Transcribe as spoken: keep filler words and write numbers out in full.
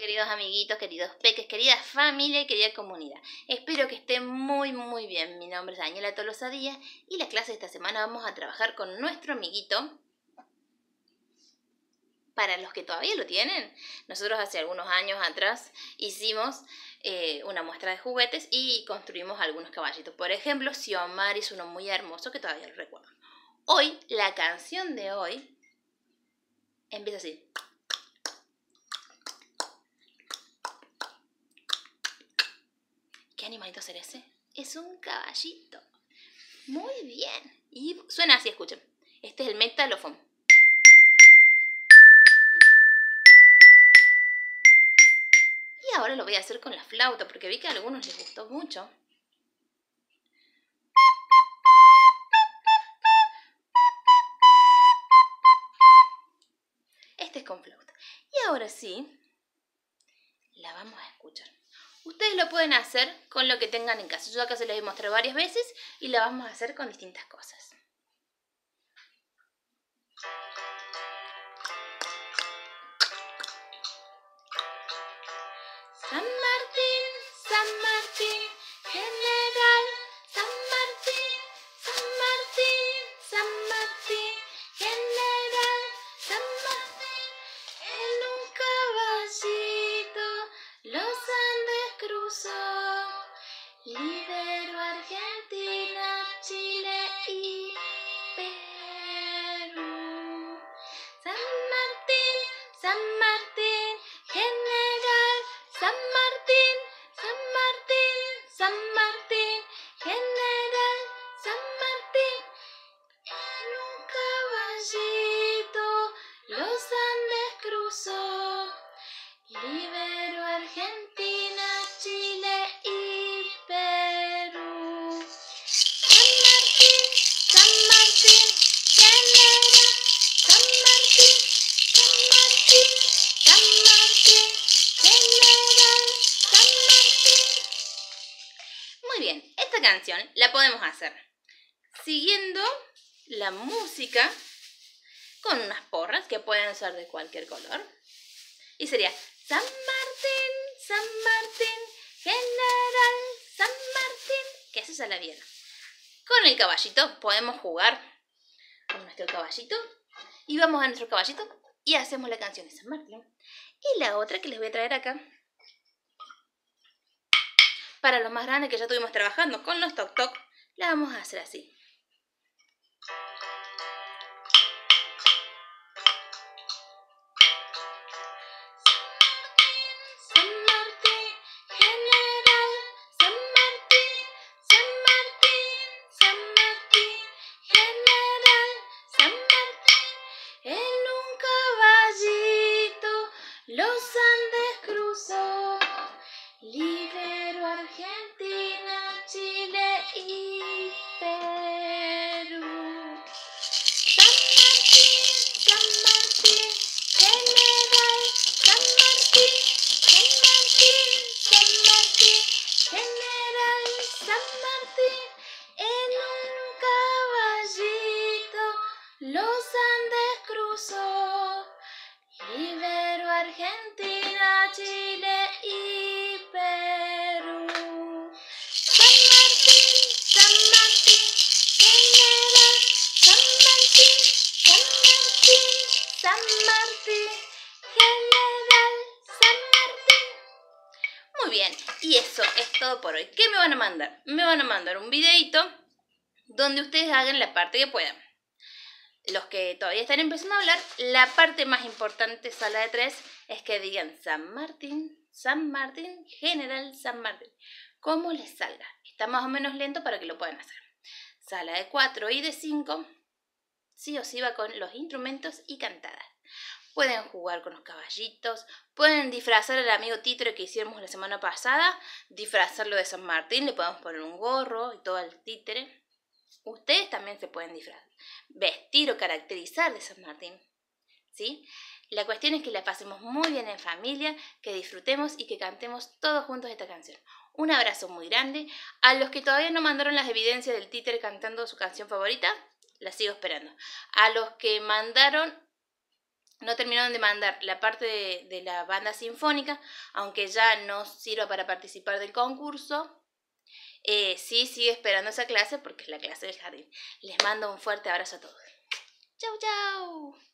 Queridos amiguitos, queridos peques, querida familia y querida comunidad. Espero que estén muy muy bien. Mi nombre es Daniela Tolosa Díaz y la clase de esta semana vamos a trabajar con nuestro amiguito. Para los que todavía lo tienen, nosotros hace algunos años atrás hicimos eh, una muestra de juguetes y construimos algunos caballitos. Por ejemplo, Xiomara hizo uno muy hermoso que todavía lo recuerdo. Hoy, la canción de hoy empieza así. ¿Qué animalito será ese? Es un caballito. Muy bien. Y suena así, escuchen. Este es el metalofón. Y ahora lo voy a hacer con la flauta, porque vi que a algunos les gustó mucho. Este es con flauta. Y ahora sí, la vamos a escuchar. Ustedes lo pueden hacer con lo que tengan en casa. Yo acá se les voy a mostrar varias veces y la vamos a hacer con distintas cosas. San Martín, San Martín, general, San Martín, San Martín, San Martín, general, San Martín, en un caballito los Andes cruzó, liberó Argentina, Chile y Perú. San Martín, San Martín, general, San Martín, San Martín, San Martín, general, San Martín, en un caballito los Andes cruzó, liberó Argentina, Chile y Perú. San Martín, San Martín, general, San Martín, San Martín, San Martín, general, San Martín. Muy bien, esta canción la podemos hacer siguiendo la música con unas porras que pueden ser de cualquier color. Y sería San Martín, San Martín, general, San Martín, que eso ya la vieron. Con el caballito podemos jugar con nuestro caballito y vamos a nuestro caballito y hacemos la canción de San Martín. Y la otra que les voy a traer acá, para los más grandes que ya estuvimos trabajando con los toc toc, la vamos a hacer así. San Martín, general, San Martín, San Martín, San Martín, general, San Martín, en un caballito los Andes cruzó, liberó Argentina, Chile y Perú. San Martín, San Martín, general, San Martín, San Martín, San Martín, general, San Martín, en un caballito los Andes cruzó, liberó Argentina, Chile y Perú. San Martín, San Martín, general, San Martín, San Martín, San Martín, general, San Martín. Muy bien, y eso es todo por hoy. ¿Qué me van a mandar? Me van a mandar un videito donde ustedes hagan la parte que puedan. Los que todavía están empezando a hablar, la parte más importante, sala de tres, es que digan San Martín, San Martín, general, San Martín. Como les salga. Está más o menos lento para que lo puedan hacer. Sala de cuatro y de cinco, sí o sí va con los instrumentos y cantadas. Pueden jugar con los caballitos, pueden disfrazar al amigo títere que hicimos la semana pasada, disfrazarlo de San Martín, le podemos poner un gorro y todo el títere. Ustedes también se pueden disfrazar, vestir o caracterizar de San Martín, ¿sí? La cuestión es que la pasemos muy bien en familia, que disfrutemos y que cantemos todos juntos esta canción. Un abrazo muy grande. A los que todavía no mandaron las evidencias del títere cantando su canción favorita, las sigo esperando. A los que mandaron no terminaron de mandar la parte de, de la banda sinfónica, aunque ya no sirva para participar del concurso. Eh, sí, sigue esperando esa clase porque es la clase del jardín. Les mando un fuerte abrazo a todos. Chau, chau.